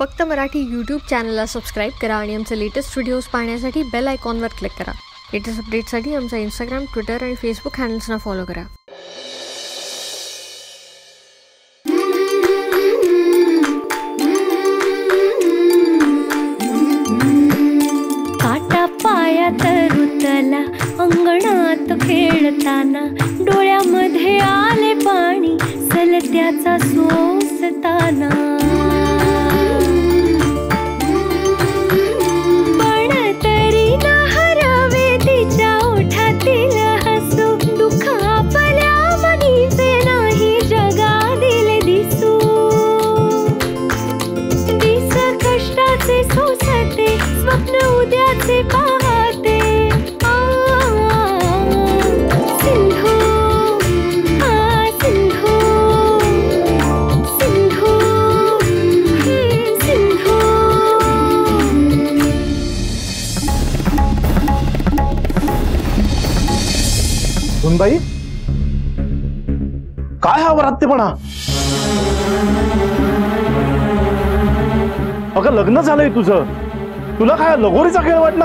फक्त मराठी यूट्यूब चॅनलला सबस्क्राईब करा आणि आमचे लेटेस्ट व्हिडिओज पाहण्यासाठी बेल आयकॉनवर क्लिक करा. लेटेस्ट अपडेट्ससाठी आमचा इंस्टाग्राम, ट्विटर आणि फेसबुक हँडल्सना फॉलो करा. काटा पायात रुतला अंगणात खेळताना डोळ्यामध्ये आले पाणी सलत्याचा सोसताना पण तरी ना हरवे तिच्या ओठातील हसू दुःख आपल्या मनीचे नाही जगा दिले दिसू दिस कष्टाचे सोसते स्वप्न उद्याचे पाहते सिंधू सिंधू सिंधू सिंधू. सुनबाई, काय हा वरात्यपणा? अगं लग्न झालंय तुझं, तुला काय लगोरीचा खेळ वाटला?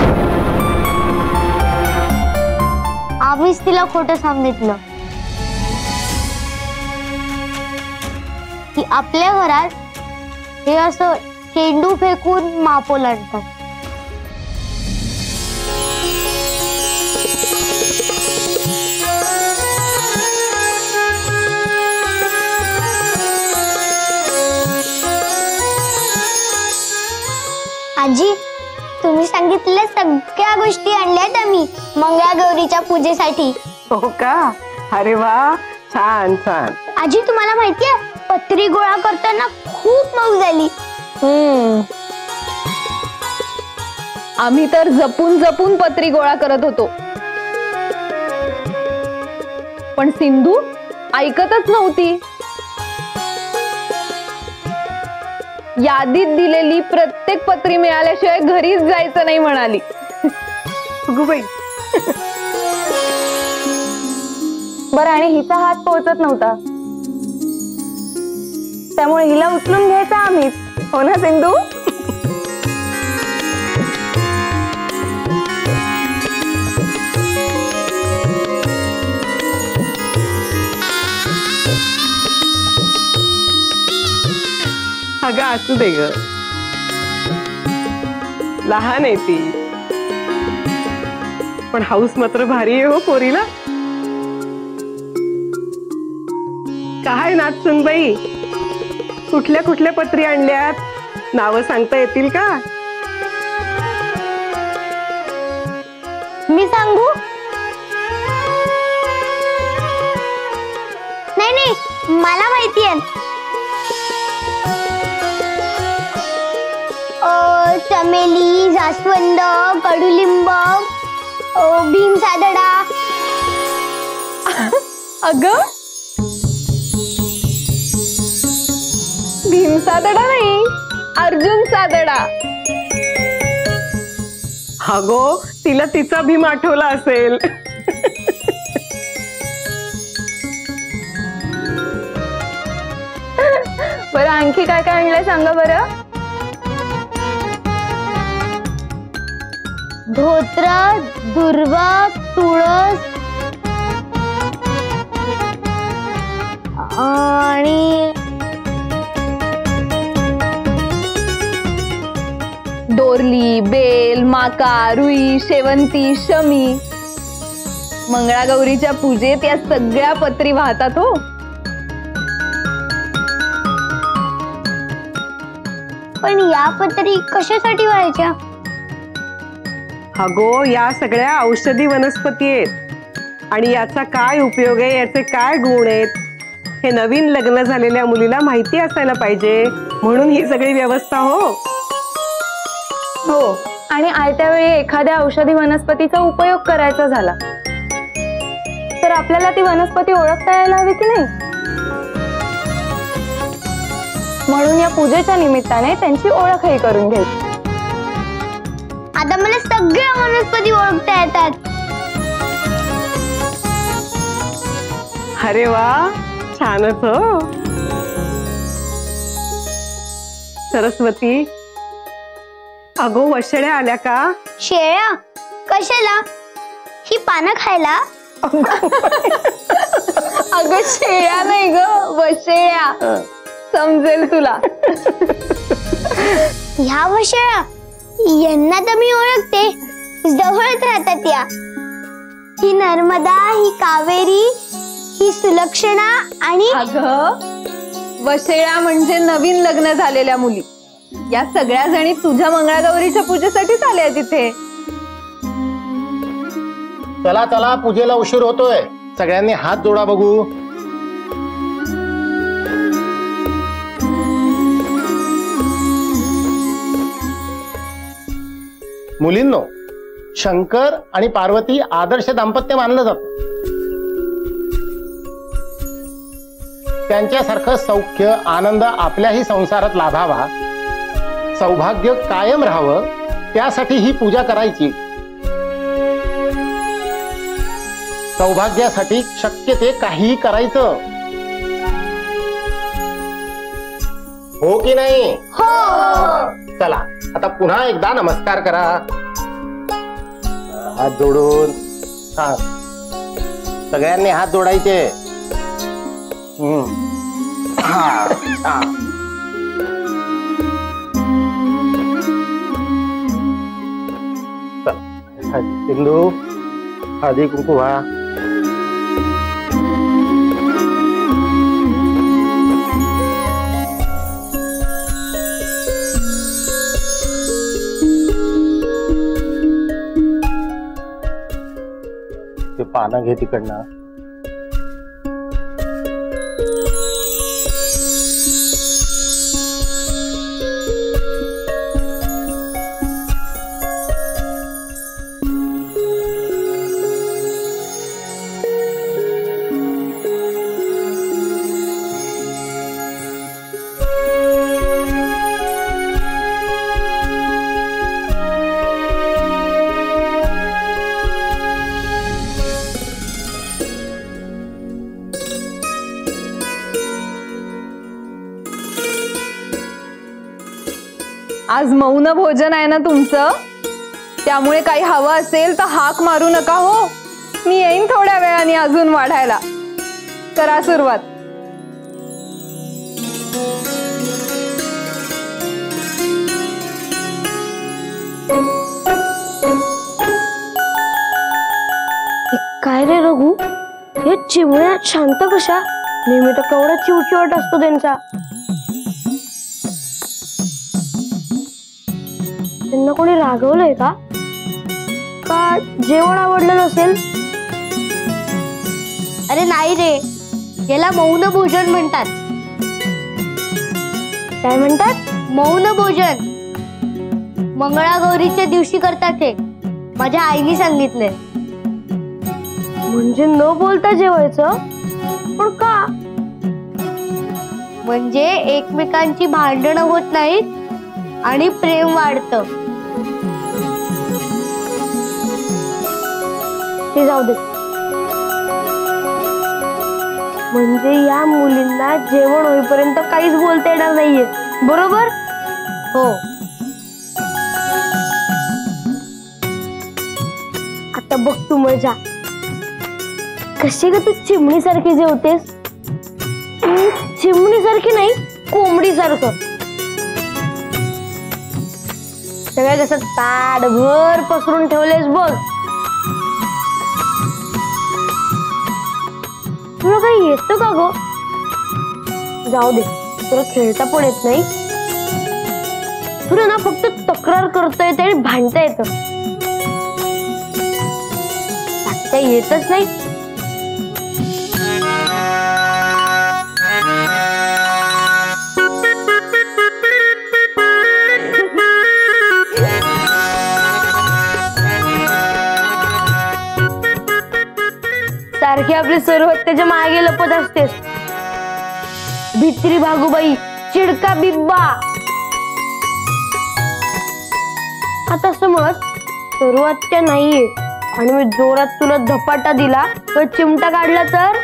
आम्हीच तिला खोटं सांगितलं की आपल्या घरात हे असं चेंडू फेकून माप ओलांडतात. आजी, तुम्ही सांगितलेल्या सगळ्या गोष्टी आणल्यात आम्ही मंगळागौरीच्या पूजेसाठी. हो का? अरे वा, छान छान. आजी, तुम्हाला माहितीये पत्री गोळा करताना खूप मौज झाली. आम्ही तर जपून जपून पत्री गोळा करत होतो, पण सिंधू ऐकतच नव्हती. यादीत दिलेली प्रत्येक पत्री मिळाल्याशिवाय घरीच जायचं नाही म्हणाली. अगोबाई, बरं, आणि हिचा हात पोहोचत नव्हता, त्यामुळे हिला उचलून घ्यायचा आम्हीच. हो ना सिंधू? अगं असू दे ग, लहान आहे ती, पण हाऊस मात्र भारी आहे हो पोरीला. काय नाच सुनबाई, कुठल्या कुठल्या पत्री आणल्यात? नावं सांगता येतील का? मी सांगू? नाही नाही, मला माहितीये. चमेली, जास्वंद, कडुलिंब, भीमसादडा. अगं, भीमसादडा नाही, अर्जुन सादडा. अगो, तिला तिचा भीम आठवला असेल. बरं, आणखी काय काय आणलंय सांगा बरं. धोत्र, दुर्वा, तुळस आणि दोरली, बेल, माका, रुई, शेवंती, शमी. मंगळागौरीच्या पूजेत या सगळ्या पत्री वाहतात हो. पण या पत्री कशासाठी व्हायच्या? अगो, या सगळ्या औषधी वनस्पती आहेत आणि याचा काय उपयोग आहे, याचे काय गुण आहेत, हे नवीन लग्न झालेल्या मुलीला माहिती असायला पाहिजे, म्हणून ही सगळी व्यवस्था. हो, आणि आयत्या वेळी एखाद्या औषधी वनस्पतीचा उपयोग करायचा झाला तर आपल्याला ती वनस्पती ओळखता यायला हवी की नाही. म्हणून या पूजेच्या निमित्ताने त्यांची ओळखही करून घ्यायची. आता मला सगळ्या वनस्पती ओळखता येतात. अरे वा, छानच हो. सरस्वती, अगो वशड्या आल्या का? शेळ्या कशाला? ही पानं खायला? अगं शेळ्या नाही ग, वशेळ्या. समजेल तुला. ह्या वशेळ्या, यांना तर मी ओळखते, जवळच राहतात या. ही नर्मदा, ही कावेरी, ही सुलक्षणा आणि अगं वशेळ्या म्हणजे नवीन लग्न झालेल्या मुली. या सगळ्या जणी तुझ्या मंगळागौरीच्या पूजेसाठीच आल्या तिथे. चला चला, पूजेला उशीर होतोय. सगळ्यांनी हात जोडा बघू. मुलींनो, शंकर आणि पार्वती आदर्श दाम्पत्य मानलं जातं. त्यांच्यासारखं सौख्य आनंद आपल्याही संसारात लाभावा, सौभाग्य कायम राहावं, त्यासाठी ही पूजा करायची. सौभाग्यासाठी शक्य ते काहीही करायचं. हो की नाही? हो. चला आता पुन्हा एकदा नमस्कार करा, हात जोडून. हा, सगळ्यांनी हात जोडायचे. हा, हा. चला, सिंधू हळदी कुंकू व्हा. ते पानं घे तिकडनं. आज मौन भोजन आहे ना तुमचं, त्यामुळे काही हवं असेल तर हाक मारू नका हो. मी येईन थोड्या वेळाने अजून वाढायला. करा सुरुवात. काय रे रघु, हे चिमण्या शांत कशा? नेहमी तर केवढा चिवचिवट असतो त्यांचा. त्यांना कोणी रागवलंय का? का जेवण आवडलं नसेल? अरे नाही रे, याला मौन भोजन म्हणतात. काय म्हणतात? मौन भोजन. मंगळागौरीच्या दिवशी करतात हे, माझ्या आईने सांगितलंय. म्हणजे न बोलता जेवायचं? पण का? म्हणजे एकमेकांची भांडणं होत नाहीत आणि प्रेम वाढतं. ते जाऊ दे. म्हणजे या मुलींना जेवण होईपर्यंत काहीच बोलता येणार नाहीये, बरोबर? हो. आता बघ तू मजा. कशी ग तू चिमणी सारखी जेवतेस? चिमणी सारखी नाही, कोंबडी सारखं. सगळं कसं ताटभर पसरून ठेवलेस बघ. तुला काही येतं का ग? जाऊ दे, तुला खेळता पण येत नाही. तुला ना फक्त तक्रार करता येते आणि भांडता येतं, बाकी येतच नाही. सारखी आपली सर्वत त्याच्या मागे लपत असतेस. भित्री भागूबाई, चिडका बिब्बा. आता समज सर्वात त्या नाहीये आणि मी जोरात तुला धपाटा दिला व चिमटा काढला तर?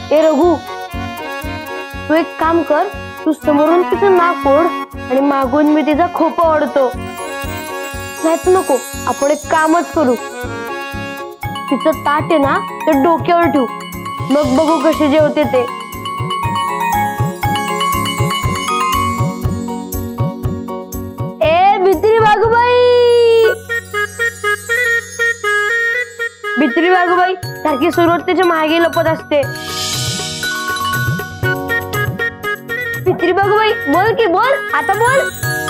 ए रघु, तू एक काम कर, तू समोरून तिचं नाक ओढ आणि मागून मी तिचा खोपा ओढतो. नाहीच नको, आपण एक कामच करू, तिचं ताट आहे ना ते डोक्यावर ठेवू, मग बघू कशी जेवते ते. ए भित्री वाघूबाई सारखी सुरुवात त्याच्या मागे लपत असते. भित्री वाघूबाई बोल की बोल, आता बोल.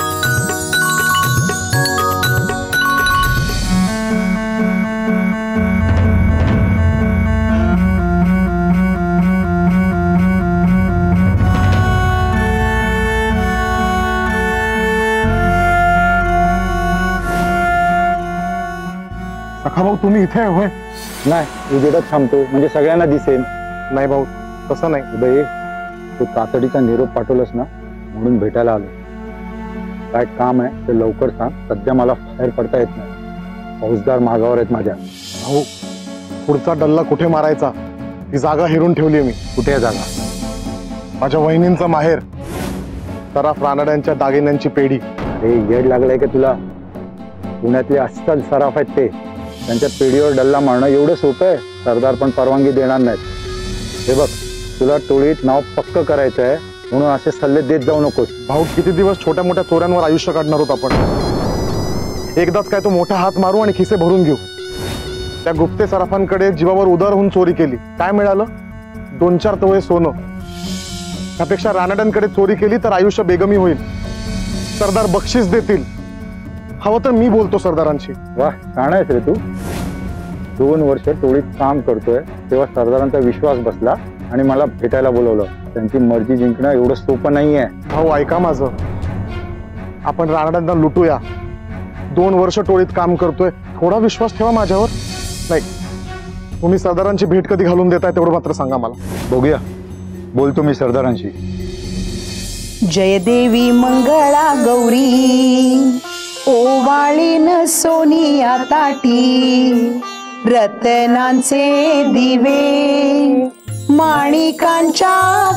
सखा भाऊ तुम्ही इथे आहे होय? नाही, उजेडात थांबतो म्हणजे सगळ्यांना दिसेल. नाही भाऊ, तसं नाही. उदय, तू तातडीचा निरोप पाठवलास ना म्हणून भेटायला आलो. काय काम आहे ते लवकर सांग, सध्या मला बाहेर पडता येत नाही. फौजदार मागावर आहेत माझ्या. भाऊ, पुढचा डल्ला कुठे मारायचा ती जागा हेरून ठेवली मी. कुठे आहे जागा? माझ्या वहिनींचं माहेर, सराफ रानड्यांच्या दागिन्यांची पेढी. अरे येड लागलाय का तुला? पुण्यातले अस्सल सराफ आहेत ते, त्यांच्या पेढीवर डल्ला मारणं एवढं सोपं आहे? सरदार पण परवानगी देणार नाहीत. हे बघ, तुला टोळीत नाव पक्क करायचं आहे म्हणून असे सल्ले देत जाऊ नकोस. भाऊ, किती दिवस छोट्या मोठ्या चोऱ्यांवर आयुष्य काढणार होत आपण? एकदाच काय तो मोठा हात मारू आणि खिसे भरून घेऊ. त्या गुप्ते सराफांकडे जीवावर उदार होऊन चोरी केली, काय मिळालं? 2-4 तोळे सोनं. त्यापेक्षा रानड्यांकडे चोरी केली तर आयुष्य बेगमी होईल, सरदार बक्षीस देतील. हवं तर मी बोलतो सरदारांशी. वाह, छान आहेस रे तू. 2 वर्ष टोळीत काम करतोय तेव्हा सरदारांचा विश्वास बसला आणि मला भेटायला बोलवलं. त्यांची मर्जी जिंकणं एवढं सोपं नाहीये. भाऊ ऐका माझं, आपण रानड्यांना लुटूया. 2 वर्ष टोळीत काम करतोय, थोडा विश्वास ठेवा माझ्यावर. नाही, तुम्ही सरदारांची भेट कधी घालून देताय तेवढं मात्र सांगा मला. बघूया, बोलतो मी सरदारांशी. जय देवी मंगळा गौरी, ओवाळीन सोनिया ताटी, रत्नांचे दिवे माणिकांच्या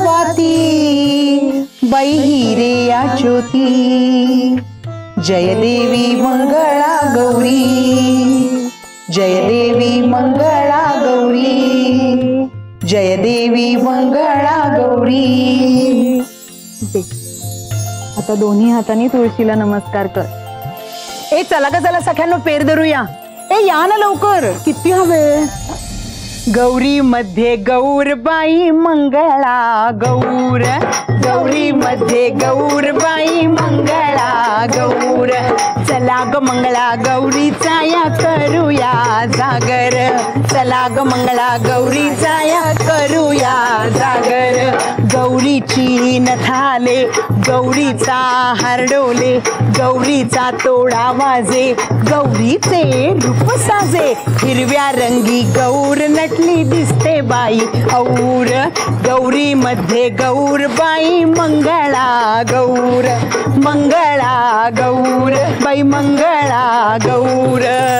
वाती, बाई हिरेया ज्योती. जय देवी मंगळा गौरी, जय देवी मंगळा गौरी, जय देवी मंगळा गौरी. आता दोन्ही हाताने तुळशीला नमस्कार कर. ए चला का चला सख्यांनो, पेर धरूया. ए या ना लवकर, किती हवे? गौरी मध्ये गौरबाई मंगळा गौर, गौरी मध्ये गौरबाई मंगळा गौर. चला ग मंगळा गौरीचा या करूया जागर, चला ग मंगळा गौरीचा या करूया जागर. गौरीची नथाले, गौरीचा हारडोले, गौरीचा तोडा वाजे, गौरीचे रूप साजे. हिरव्या रंगी गौर नटली दिसते बाई और, गौरी मध्ये गौरबाई मंगळा गौर, मंगळा गौर, बाई मंगळा गौर.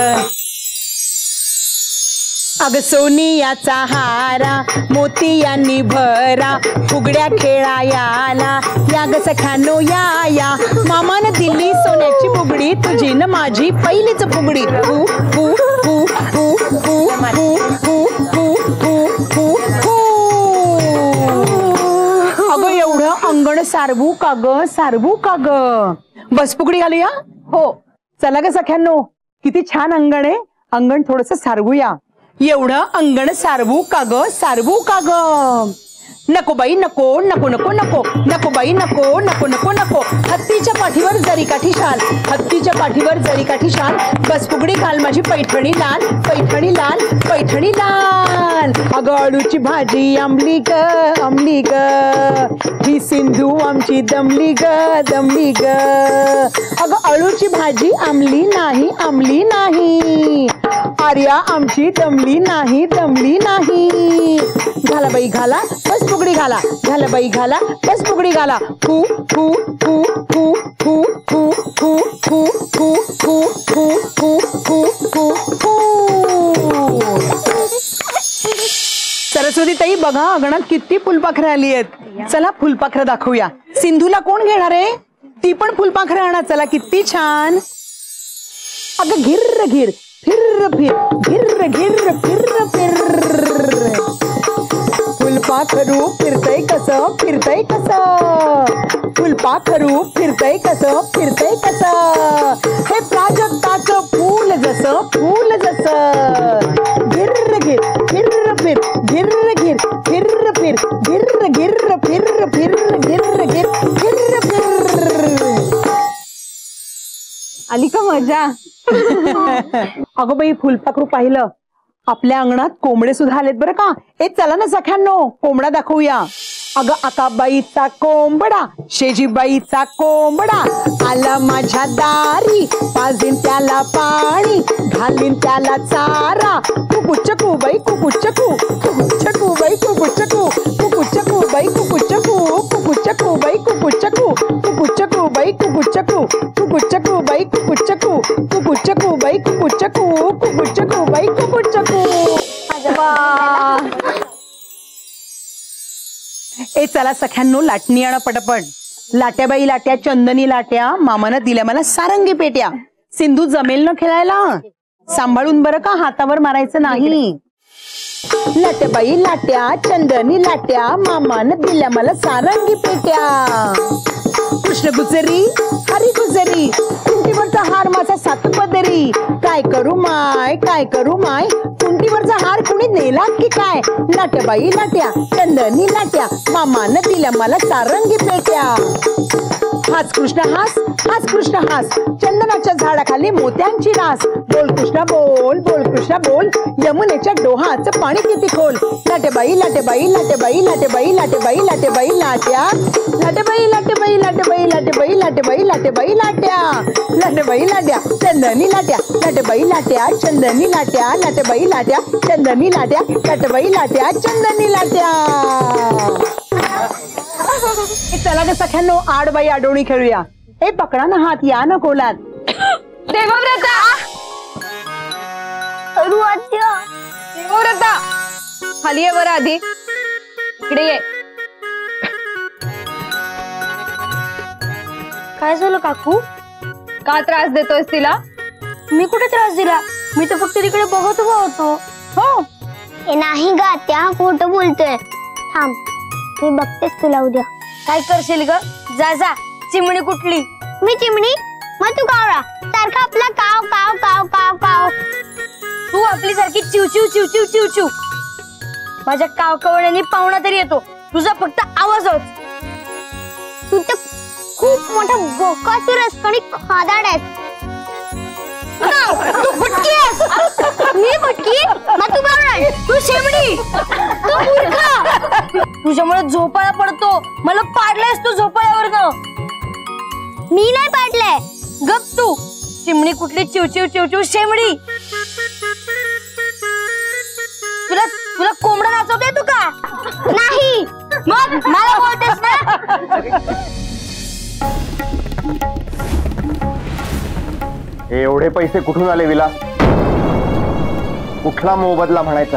अग सोनियाचा हारा मोतियांनी भरा, फुगड्या खेळायाला या ग सख्यानो या या. मामानं दिली सोन्याची फुगडी, तुझी न माझी पहिलीच फुगडी. हू हू हू हू हू हू हू हू हू. अगं एवढं अंगण सारवू का ग, सारवू का ग? बस फुगडी घालूया. हो चला ग सख्यानो, किती छान अंगण आहे, अंगण थोडस सारवूया. एवढं अंगण सारवू का ग, सारवू का ग? नको बाई नको, नको नको नको, नको बाई नको, नको नको नको. हत्तीच्या पाठीवर जरीकाठी शाल, हत्तीच्या पाठीवर जरीकाठी शाल. बस फुगडी घाल माझी पैठणी लाल, पैठणी लाल, पैठणी लाल. अगं अळूची भाजी आंबली ग, आंबली ग, ही सिंधू आमची दमली ग, दमली ग. अगं अळूची भाजी आंबली नाही, आंबली नाही. आर्या आमची दमली नाही, दमली नाही. घाला बाई घाला, बस फुगडी घाला, घाला बाई घाला, बस फुगडी घाला. हू हू हू हू हू हू हू हू हू हू हू हू हू हू हू. सरस्वती ताई बघा अंगणात किती फुलपाखरं आली आहेत. चला फुलपाखरं दाखवूया. सिंधूला कोण घेणार आहे? ती पण फुलपाखरं आणा. चला किती छान. अगं घिर्र घिर फिर फिर घिर्र घिर्र फिर फिर. फुलपाखरू फिरतय कसं फिरतय कसं. फुलपाखरू फिरतय कसं फिरतय कसं. हे प्राजक्ताचं फूल जसं गिर्र गिर फिर फिर गिर्र गिर फिर फिर गिर्र गिर्र फिर फिर गिर्र गिर फिर फिर. आली का मजा? अगं बाई फुलपाखरू पाहिलं. आपल्या अंगणात कोंबडे सुद्धा आलेत बरं का. चला ना सख्यांनो कोंबडा दाखवूया. अगं आकाबाईचा कोंबडा शेजीबाईचा कोंबडा आला माझ्या दारी. पाजीन त्याला पाणी घालीन त्याला चारा. कुकुचकू बाई कुकुचकू कुकुचकू बाई कुकुचकू कुकुचकू बाई कुकुचकू कुकुचकू बाई कुकुचकू कुकुचकू बाई कुकुचकू कुकुचकू बाई कुकुचकू कुकुचकू बाई कुकुचकू कुकुचकू बाई कुकुचकू. चला सख्यांनो लाटणी आणा पटपट. लाट्याबाई लाट्या चंदनी लाट्या मामानं दिल्या मला सारंगी पेट्या. सिंधू जमेल न खेळायला. सांभाळून बरं का हातावर मारायचं नाही. लाट्याबाई लाट्या चंदनी लाट्या मामानं दिल्या मला सारंगी पेट्या. कृष्ण गुजरी हरी गुजरी कुंटीवरचा हार माझा सात पदरी. काय करू माय कुंटीवरचा हार कुणी नेला की काय. लाट्याबाई लाट्या चंदनी लाट्या मामानं दिल्या मला सारंगी पेट्या. हाच कृष्ण हास चंदनाच्या झाडाखाली मोत्यांची रास. बोल कृष्णा बोल यमुनेच्या डोहाचं पाणी किती खोल. लाट्याबाई लाट्याबाई लाट्याबाई लाट्याबाई लाट्याबाई लाट्याबाई लाट्या लाट्याबाई लाट्याबाई लाट्याबाई लाट्याबाई लाट्याबाई लाट्याबाई लाट्या लाट्याबाई लाट्या चंदनी लाट्या लाट्याबाई लाट्या चंदनी लाट्या लाट्याबाई लाट्या चंदनी लाट्या लाट्याबाई लाट्या चंदनी लाट्या. चला ग सख्यांनो आडबाई आडोणी खेळूया. पकडा ना हात या ना कोलात. देवव्रता देवव्रता खाली ये बरं आधी. इकडे ये. काय झालं काकू? का त्रास देतोयस तिला? मी कुठे त्रास दिला? मी तर फक्त तिकडे बघत उभा होतो. हो नाही गा त्या खोटं बोलतोय. थांब मी बघतेच तुला उद्या. काय करशील ग? जा चिमणी कुठली? मी चिमणी मग तू कावळा सारखा आपला काव काव काव काव काव. तू आपली सारखी चिव चिव चिव चिव चिव चिव. माझ्या काव कवळ्याने पाहुणा तरी येतो. तुझा फक्त आवाजच. तू तर खूप मोठा बोकासूर आहेस आणि खादाड आहेस. तू फुटकी आहेस. मी फुटकी मग तू कावळा तू शेमडी. तू मूर्ख. तुझ्यामुळे झोपाळा पडतो. मला पाडलेस तू झोपाळ्यावरनं. मी नाही पाडलंय. गप तू. चिमणी कुठली चिव चिव चिव चिव शेमडी. तुला कोंबडा नाचवता येतो का? नाही. मग मला बोलतेस ना. एवढे पैसे कुठून आले विलास? कुठला मोबदला म्हणायचा?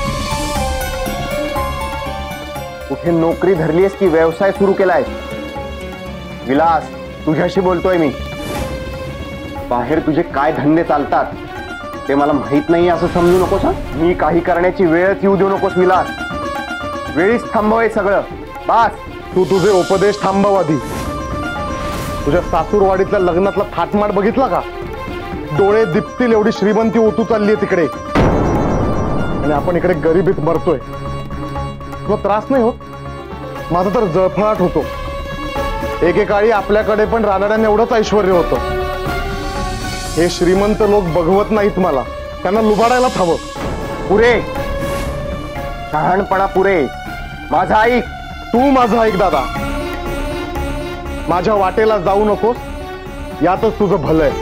कुठे नोकरी धरलीस की व्यवसाय सुरू केलाय? विलास तुझ्याशी बोलतोय मी. बाहेर तुझे काय धंदे चालतात ते मला माहित नाही असं समजू नकोस. मी काही करण्याची वेळच येऊ देऊ नकोस विलास. वेळीच थांबवय सगळं. बस तू तुझे उपदेश थांबव आधी. तुझ्या सासूरवाडीतल्या लग्नातला थाटमाट बघितला का? डोळे दिपतील एवढी श्रीमंती ओतू चालली आहे तिकडे आणि आपण इकडे गरिबीत मरतोय. तुला त्रास नाही होत? माझा तर जळफळाट होतो. एकेकाळी आपल्याकडे पण रानड्याने एवढंच ऐश्वर्य होतं. हे श्रीमंत लोक बघवत नाहीत मला. त्यांना लुबाडायलाच हवं. पुरे शहाणपणा पुरे. माझा ऐक. तू माझं ऐक दादा. माझ्या वाटेला जाऊ नकोस. यातच तुझं भलं आहे.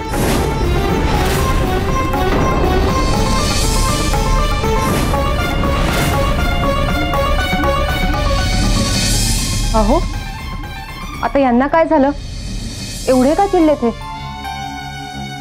अहो आता यांना काय झालं? एवढे का चिडले ते?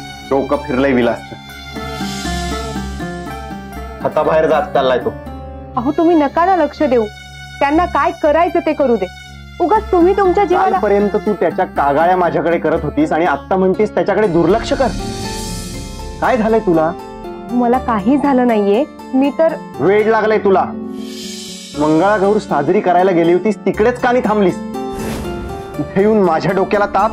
डोकं फिरलंय विलास. हाताबाहेर जात चाललाय तो. अहो तुम्ही नका ना लक्ष देऊ, त्यांना काय करायचं ते करू दे. उगाच तुम्ही तुमच्या जीवाला. कालपर्यंत तू त्याच्या कागाळ्या माझ्याकडे करत होतीस आणि आता म्हणतीस त्याच्याकडे दुर्लक्ष कर. काय झालंय तुला? मला काही झालं नाहीये. मी तर. वेळ लागलाय तुला. मंगळागौर साजरी करायला गेली होतीस तिकडेच का नाही थांबलीस? इथे येऊन माझ्या डोक्याला ताप.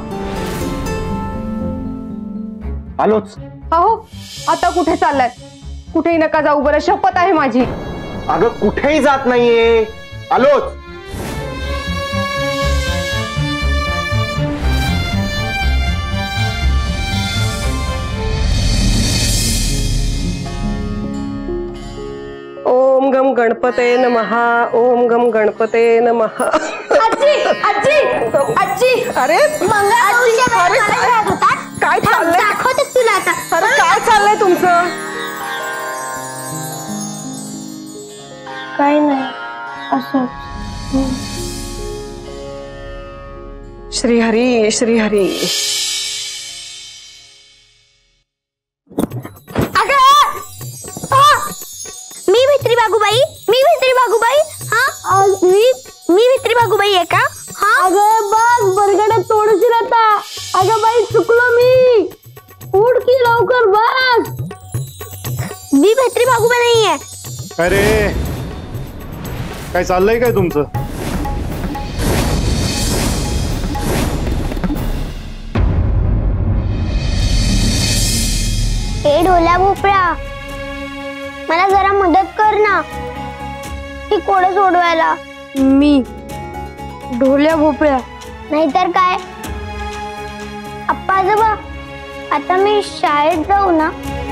आलोच. अहो आता कुठे चाललाय? कुठेही नका जाऊ बरं, शपथ आहे माझी. अगं कुठेही जात नाहीये, आलोच. ओम गम गणपते नमः. ओम गम गणपते नमः. आजी आजी आजी अरे काय चाललंय? दाखवतेस तुला आता. अरे काय चाललंय तुमचं? काय नाही असं. श्रीहरी श्रीहरी. मी भित्री बागुबाई. हा मी भित्री बागुबाई आहे का? हा अगं बस बरगड्यात तोडशील आता. अगं बाई चुकलो मी. उठ की लवकर बस. मी भित्री बागुबाई नाहीये. अरे काय चाललंय काय तुमचं? ए ढोल्या भोपळा, मला जरा मदत कर ना ही कोडं सोडवायला. मी ढोल्या भोपळ्या नाहीतर काय. आप्पा आजोबा, आता मी शाळेत जाऊ ना?